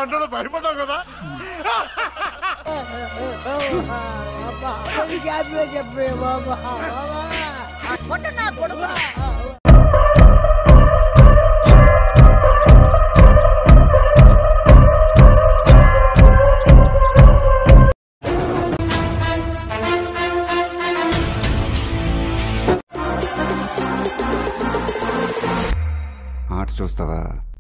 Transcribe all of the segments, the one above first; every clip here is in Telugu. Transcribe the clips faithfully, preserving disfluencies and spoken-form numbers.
అంటాడు భయపడ్డావు కదా. ఆట చూస్తావా?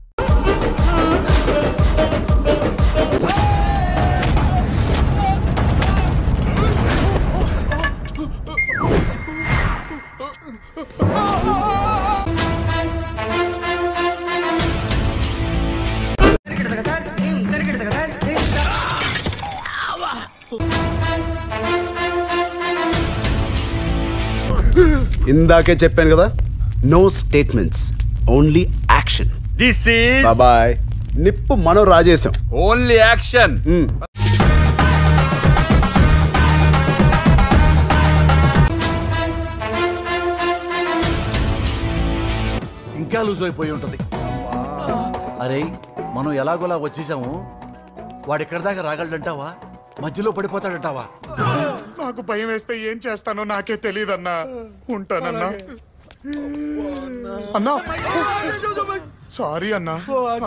ఇందాకే చెప్పాను కదా, no statements, only action. This is boy. నిప్పు మనం రాజేశం, ఓన్లీ యాక్షన్. ఇంకా లూజ్ అయిపోయి ఉంటది. అరే మనం ఎలాగోలా వచ్చేసాము, వాడు ఎక్కడి దాకా రాగలడంటావా, మధ్యలో పడిపోతాడంటావా? నాకు భయం వేస్తే ఏం చేస్తానో నాకే తెలియదన్నా. ఉంటానన్నా. అన్నా సారీ అన్నా.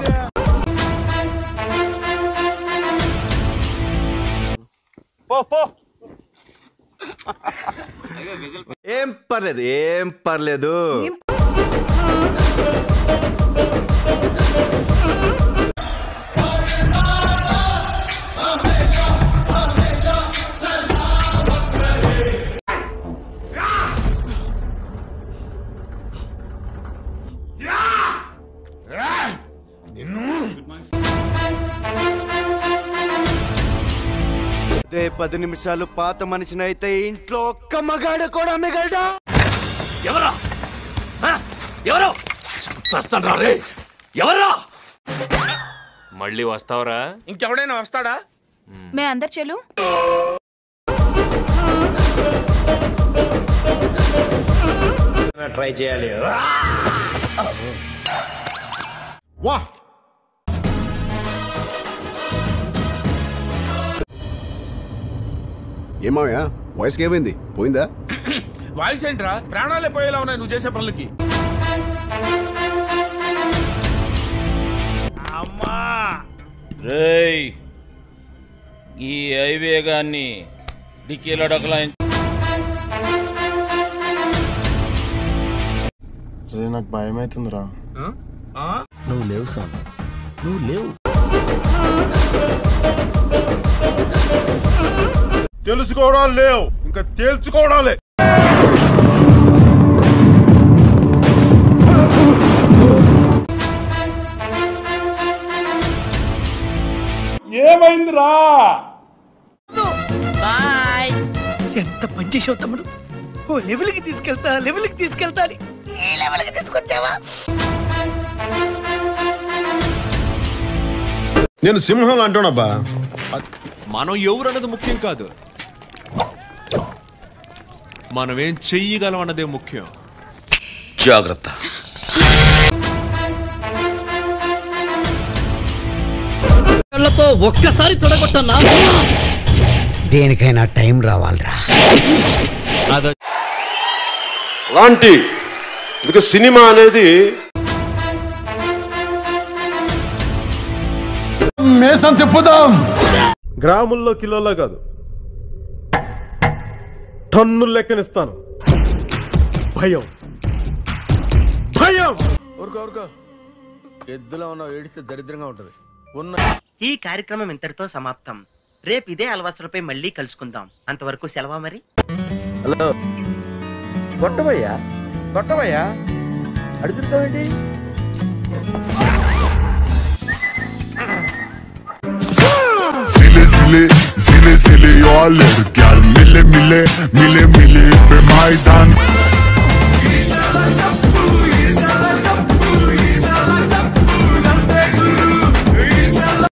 ఏం పర్లేదు, ఏం పర్లేదు. అదే పది నిమిషాలు పాత మనిషినైతే ఇంట్లో ఒక్క మగాడు కూడా మిగలడా? ఎవరా ఎవరో రే, ఎవరా? మళ్ళీ వస్తావరా? ఇంకెవడైనా వస్తాడా? మే అందరు చెలు ట్రై చేయాలి. వా ఏమయ్యా, వాయిస్కి ఏమైంది? పోయిందా? వాయిస్ ఏంట్రా? ప్రాణాలే పోయేలా ఉన్నాయి నువ్వు చేసే పనులకి. అమ్మా రేయ్, ఈ హైవేగాన్ని డిక్కీలో డొక్కలా. నాకు భయం అవుతుందిరా. నువ్వు లేవు సార్, నువ్వు లేవు. తెలుసుకోవడం లేవు, ఇంకా తేల్చుకోవడాలే. ఏమైందిరా? ఎంత పని చేసావు తమ్ముడు. ఓ లెవెల్కి తీసుకెళ్తా లెవెల్కి తీసుకెళ్తా అని ఈ లెవెల్కి తీసుకొచ్చావా? నేను సింహం అంటున్నాబ్బా. మనం ఎవరు అన్నది ముఖ్యం కాదు, మనం ఏం చెయ్యగలం అన్నదే ముఖ్యం. జాగ్రత్త. ఒక్కసారి తొడగొట్టన్నా, దేనికైనా టైం రావాలిరా. అలాంటి ఇక సినిమా అనేది మేసం తిప్పుదాం. గ్రాముల్లో కిలోలో కాదు, టన్నులు లెక్కనిస్తాను. భయం భయం. ఊరుకో ఊరుకో, ఎద్దులో ఉన్న ఏడిస్తే దరిద్రంగా ఉంటది. ఉన్న ఈ కార్యక్రమం ఇంతటితో సమాప్తం. రేపు ఇదే అలవాసులపై మళ్ళీ కలుసుకుందాం. అంతవరకు సెలవా మరి. హలో కొట్టబయ్యా, కొట్టబయ్యా, అడుగుతావేంటి? Zile zile, zile zile, eu alerg, chiar mile mile, mile mile pe Maidan.